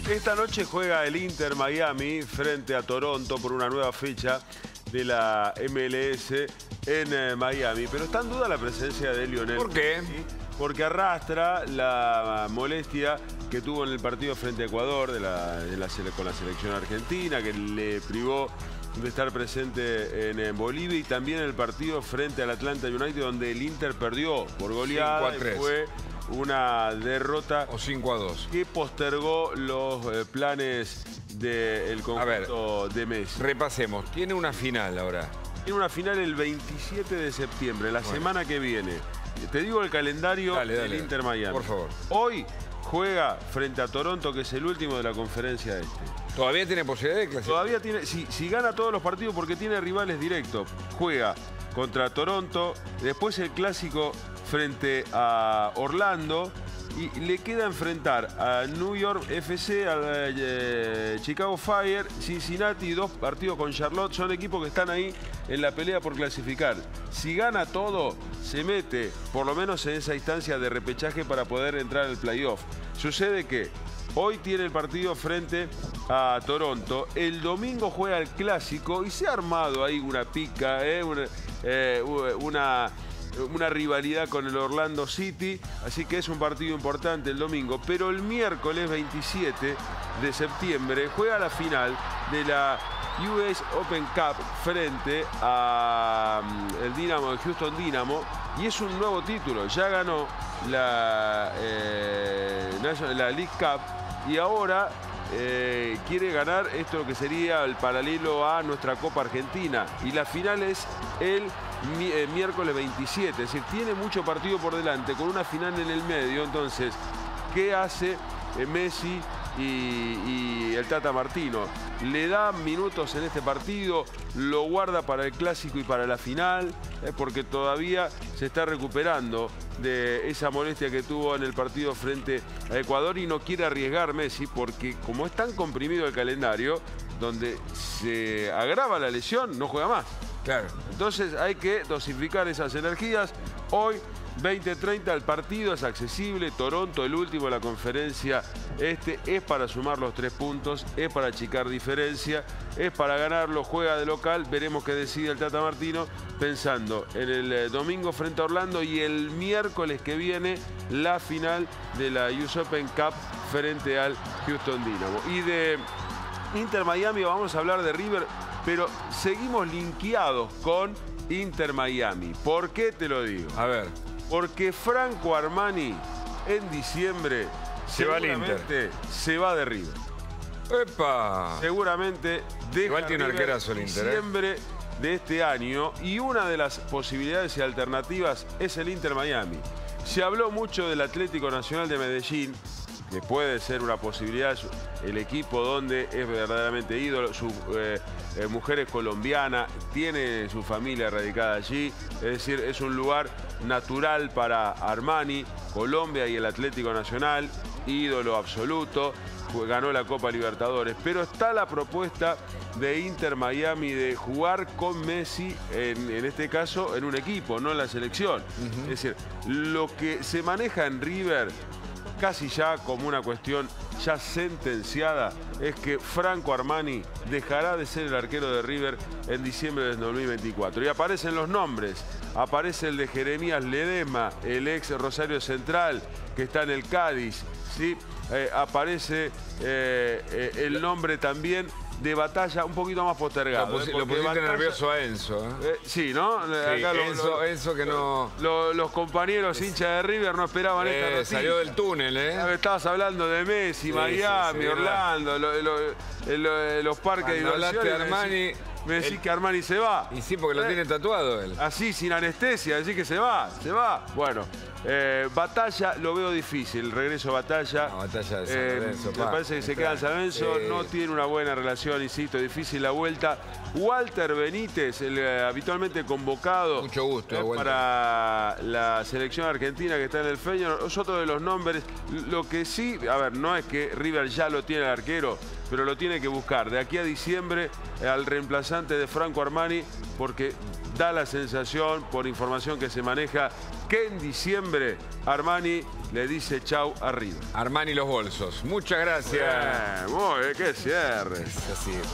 Esta noche juega el Inter Miami frente a Toronto por una nueva fecha de la MLS en Miami. Pero está en duda la presencia de Lionel. ¿Por qué? Messi, porque arrastra la molestia que tuvo en el partido frente a Ecuador con la selección argentina, que le privó de estar presente en Bolivia, y también en el partido frente al Atlanta United, donde el Inter perdió por goleada. 5-3. Fue una derrota O 5-2. que postergó los planes del conjunto de Messi. Repasemos. Tiene una final ahora. Tiene una final el 27 de septiembre, la semana que viene. Te digo el calendario del Inter Miami. Por favor. Hoy juega frente a Toronto, que es el último de la conferencia este. ¿Todavía tiene posibilidad de clasificar? Todavía tiene, si gana todos los partidos, porque tiene rivales directos. Juega contra Toronto, después el clásico frente a Orlando, y le queda enfrentar a New York FC, a Chicago Fire, Cincinnati, y 2 partidos con Charlotte. Son equipos que están ahí en la pelea por clasificar. Si gana todo, se mete por lo menos en esa instancia de repechaje para poder entrar al playoff. Sucede que hoy tiene el partido frente a Toronto, el domingo juega el clásico y se ha armado ahí una pica, una rivalidad con el Orlando City, así que es un partido importante el domingo. Pero el miércoles 27 de septiembre juega la final de la US Open Cup frente a el Dynamo de Houston Dynamo, y es un nuevo título. Ya ganó la League Cup y ahora quiere ganar esto, lo que sería el paralelo a nuestra Copa Argentina, y la final es el miércoles 27, es decir, tiene mucho partido por delante con una final en el medio. Entonces, ¿qué hace Messi y el Tata Martino? Le da minutos en este partido, lo guarda para el clásico y para la final, porque todavía se está recuperando de esa molestia que tuvo en el partido frente a Ecuador, y no quiere arriesgar Messi, porque como es tan comprimido el calendario, donde se agrava la lesión, no juega más. Claro. Entonces hay que dosificar esas energías. Hoy 20:30 el partido es accesible. Toronto, el último de la conferencia este, es para sumar los 3 puntos, es para achicar diferencia, es para ganarlo. Juega de local, veremos qué decide el Tata Martino, pensando en el domingo frente a Orlando, y el miércoles que viene la final de la US Open Cup frente al Houston Dynamo. Y de Inter Miami vamos a hablar de River, pero seguimos linkeados con Inter Miami. ¿Por qué te lo digo? A ver. Porque Franco Armani en diciembre Se va al Inter. Se va de River. ¡Epa! Seguramente deja Igual tiene un River arquerazo el Inter, diciembre de este año, y una de las posibilidades y alternativas es el Inter Miami. Se habló mucho del Atlético Nacional de Medellín, que puede ser una posibilidad, el equipo donde es verdaderamente ídolo. Su mujer es colombiana, tiene su familia radicada allí, es decir, es un lugar natural para Armani. Colombia y el Atlético Nacional, ídolo absoluto, ganó la Copa Libertadores. Pero está la propuesta de Inter Miami de jugar con Messi, en este caso en un equipo, no en la selección. Es decir, lo que se maneja en River, casi ya como una cuestión ya sentenciada, es que Franco Armani dejará de ser el arquero de River en diciembre del 2024. Y aparecen los nombres. Aparece el de Jeremías Ledesma, el ex Rosario Central, que está en el Cádiz, ¿sí? Aparece el nombre también de Batalla, un poquito más postergado. Lo pusiste Batalla, nervioso a Enzo. sí, ¿no? Sí, Acá Enzo que no... Los compañeros hinchas de River no esperaban esta noticia. Salió del túnel, Estabas hablando de Messi, Miami, Orlando, los parques de diversiones. Armani... Me decís que Armani se va. Y sí, porque lo tiene tatuado él. Así, sin anestesia, decís que se va. Bueno, Batalla lo veo difícil, el regreso a Batalla. No, Batalla de San Lorenzo, me parece que se queda en San Lorenzo, no tiene una buena relación, insisto, difícil la vuelta. Walter Benítez, el habitualmente convocado. Mucho gusto, para la selección argentina, que está en el Feyenoord. Es otro de los nombres. Lo que sí, a ver, no es que River ya lo tiene el arquero, pero lo tiene que buscar de aquí a diciembre al reemplazante de Franco Armani, porque da la sensación, por información que se maneja, que en diciembre Armani le dice chau a River. Armani los bolsos. Muchas gracias. Muy bien, qué cierre. Es así.